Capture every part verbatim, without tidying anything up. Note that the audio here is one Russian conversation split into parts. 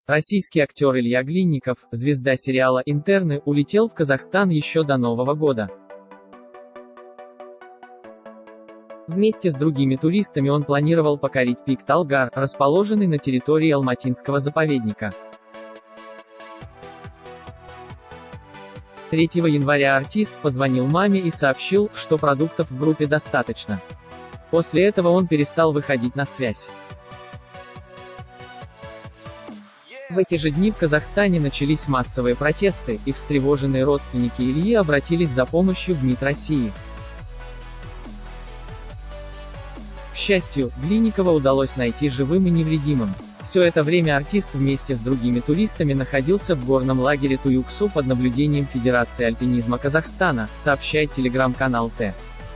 Российский актер Илья Глинников, звезда сериала «Интерны», улетел в Казахстан еще до Нового года. Вместе с другими туристами он планировал покорить пик Талгар, расположенный на территории Алматинского заповедника. третьего января артист позвонил маме и сообщил, что продуктов в группе достаточно. После этого он перестал выходить на связь. В эти же дни в Казахстане начались массовые протесты, и встревоженные родственники Ильи обратились за помощью в МИД России. К счастью, Глинникова удалось найти живым и невредимым. Все это время артист вместе с другими туристами находился в горном лагере Туюксу под наблюдением Федерации альпинизма Казахстана, сообщает телеграм-канал Т.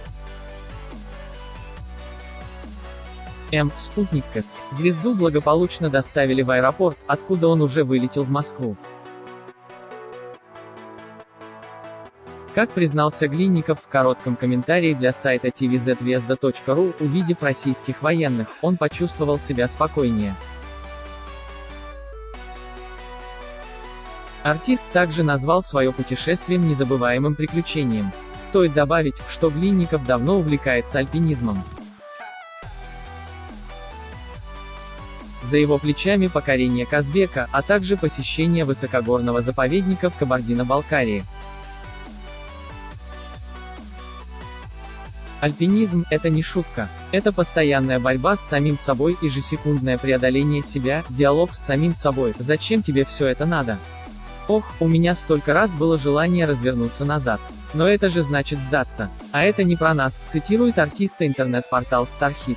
М. Спутник КЭС. Звезду благополучно доставили в аэропорт, откуда он уже вылетел в Москву. Как признался Глинников в коротком комментарии для сайта ти ви зет везда точка ру, увидев российских военных, он почувствовал себя спокойнее. Артист также назвал свое путешествие незабываемым приключением. Стоит добавить, что Глинников давно увлекается альпинизмом. За его плечами покорение Казбека, а также посещение высокогорного заповедника в Кабардино-Балкарии. Альпинизм – это не шутка. Это постоянная борьба с самим собой, ежесекундное преодоление себя, диалог с самим собой. Зачем тебе все это надо? Ох, у меня столько раз было желание развернуться назад. Но это же значит сдаться. А это не про нас, цитирует артиста интернет-портал Starhit.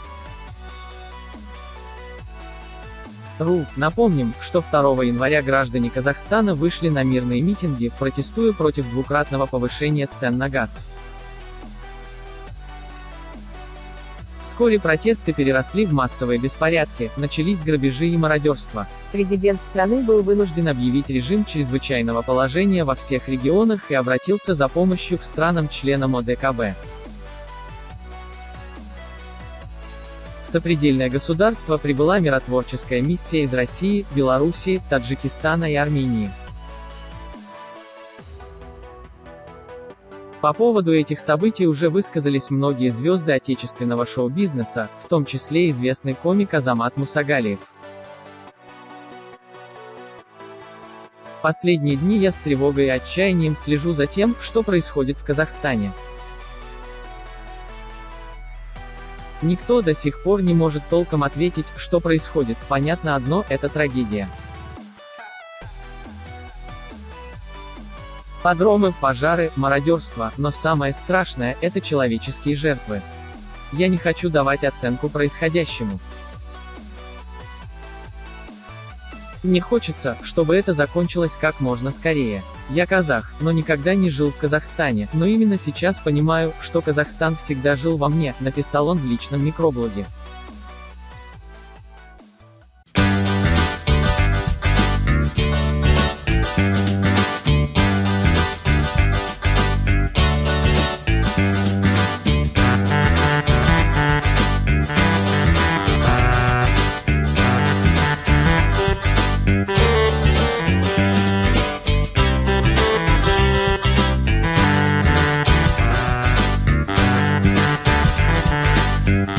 Ру. Напомним, что второго января граждане Казахстана вышли на мирные митинги, протестуя против двукратного повышения цен на газ. Вскоре протесты переросли в массовые беспорядки, начались грабежи и мародерство. Президент страны был вынужден объявить режим чрезвычайного положения во всех регионах и обратился за помощью к странам-членам о дэ ка бэ. В сопредельное государство прибыла миротворческая миссия из России, Белоруссии, Таджикистана и Армении. По поводу этих событий уже высказались многие звезды отечественного шоу-бизнеса, в том числе известный комик Азамат Мусагалиев. Последние дни я с тревогой и отчаянием слежу за тем, что происходит в Казахстане. Никто до сих пор не может толком ответить, что происходит. Понятно одно – это трагедия. Погромы, пожары, мародерство, но самое страшное – это человеческие жертвы. Я не хочу давать оценку происходящему. Мне хочется, чтобы это закончилось как можно скорее. Я казах, но никогда не жил в Казахстане, но именно сейчас понимаю, что Казахстан всегда жил во мне, написал он в личном микроблоге. We'll be right back.